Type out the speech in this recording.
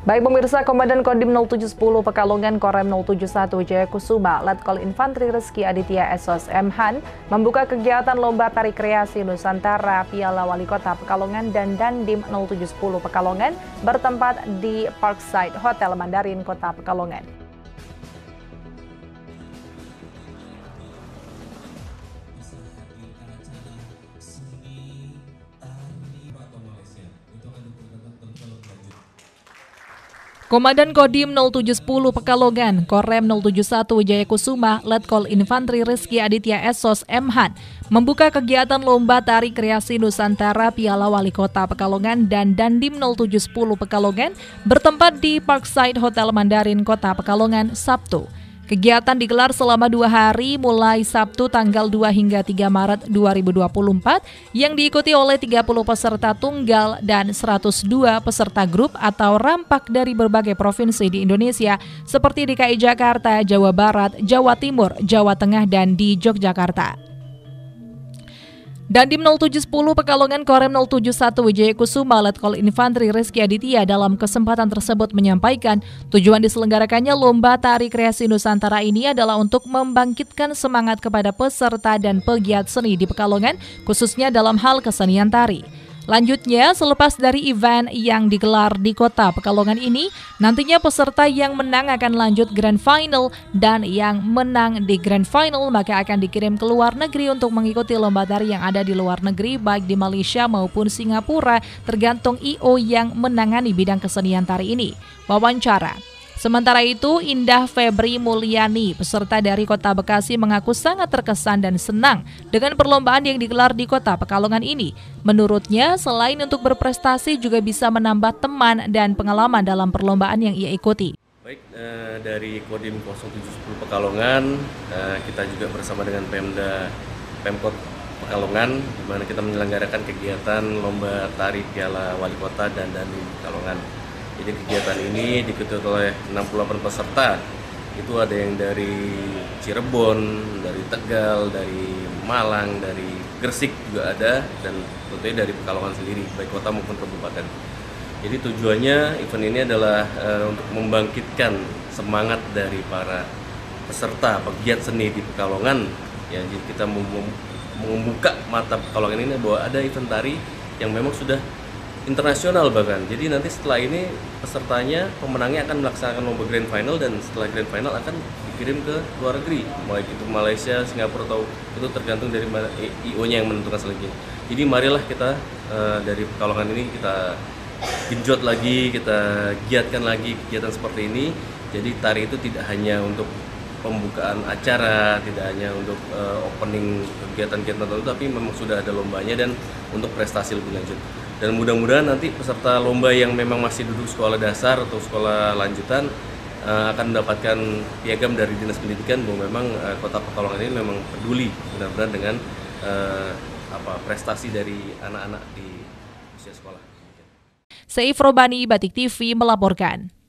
Baik pemirsa, Komandan Kodim 0710 Pekalongan Korem 071 Jaya Kusuma, Letkol Infantri Rizky Aditya SOS M. Han membuka kegiatan Lomba Tari Kreasi Nusantara Piala Wali Kota Pekalongan dan Dandim 0710 Pekalongan bertempat di Parkside Hotel Mandarin Kota Pekalongan. Komandan Kodim 0710 Pekalongan, Korem 071 Jaya Kusuma, Letkol Infantri Rizky Aditya SOS M. Han membuka kegiatan Lomba Tari Kreasi Nusantara Piala Wali Kota Pekalongan dan Dandim 0710 Pekalongan bertempat di Parkside Hotel Mandarin Kota Pekalongan, Sabtu. Kegiatan digelar selama 2 hari mulai Sabtu tanggal 2 hingga 3 Maret 2024 yang diikuti oleh 30 peserta tunggal dan 102 peserta grup atau rampak dari berbagai provinsi di Indonesia seperti DKI Jakarta, Jawa Barat, Jawa Timur, Jawa Tengah, dan di Yogyakarta. Dandim 0710 Pekalongan Korem 071 Jaya Kusuma Letkol Infantri Rizky Aditya dalam kesempatan tersebut menyampaikan tujuan diselenggarakannya Lomba Tari Kreasi Nusantara ini adalah untuk membangkitkan semangat kepada peserta dan pegiat seni di Pekalongan khususnya dalam hal kesenian tari. Lanjutnya, selepas dari event yang digelar di kota Pekalongan ini, nantinya peserta yang menang akan lanjut Grand Final dan yang menang di Grand Final maka akan dikirim ke luar negeri untuk mengikuti lomba tari yang ada di luar negeri baik di Malaysia maupun Singapura tergantung IO yang menangani bidang kesenian tari ini. Wawancara. Sementara itu, Indah Febri Mulyani, peserta dari Kota Bekasi mengaku sangat terkesan dan senang dengan perlombaan yang digelar di Kota Pekalongan ini. Menurutnya, selain untuk berprestasi juga bisa menambah teman dan pengalaman dalam perlombaan yang ia ikuti. Baik, dari Kodim 0710 Pekalongan, kita juga bersama dengan Pemkot Pekalongan, di mana kita menyelenggarakan kegiatan Lomba Tari Piala Wali Kota dan Dandim Pekalongan. Jadi kegiatan ini diikuti oleh 68 peserta. Itu ada yang dari Cirebon, dari Tegal, dari Malang, dari Gresik juga ada, dan tentunya dari Pekalongan sendiri, baik kota maupun kabupaten. Jadi tujuannya event ini adalah untuk membangkitkan semangat dari para peserta pegiat seni di Pekalongan. Ya, jadi kita membuka mata Pekalongan ini bahwa ada event tari yang memang sudah internasional bahkan. Jadi nanti setelah ini pesertanya, pemenangnya akan melaksanakan lomba Grand Final dan setelah Grand Final akan dikirim ke luar negeri, baik itu Malaysia, Singapura atau itu tergantung dari IO-nya yang menentukan selanjutnya. Jadi marilah kita dari Pekalongan ini kita genjot lagi, kita giatkan lagi kegiatan seperti ini. Jadi tari itu tidak hanya untuk pembukaan acara, tidak hanya untuk opening kegiatan-kegiatan tertentu, tapi memang sudah ada lombanya dan untuk prestasi lebih lanjut. Dan mudah-mudahan nanti peserta lomba yang memang masih duduk sekolah dasar atau sekolah lanjutan akan mendapatkan piagam dari Dinas Pendidikan bahwa memang Kota Pekalongan ini memang peduli benar-benar dengan prestasi dari anak-anak di usia sekolah. Seif Robani, Batik TV melaporkan.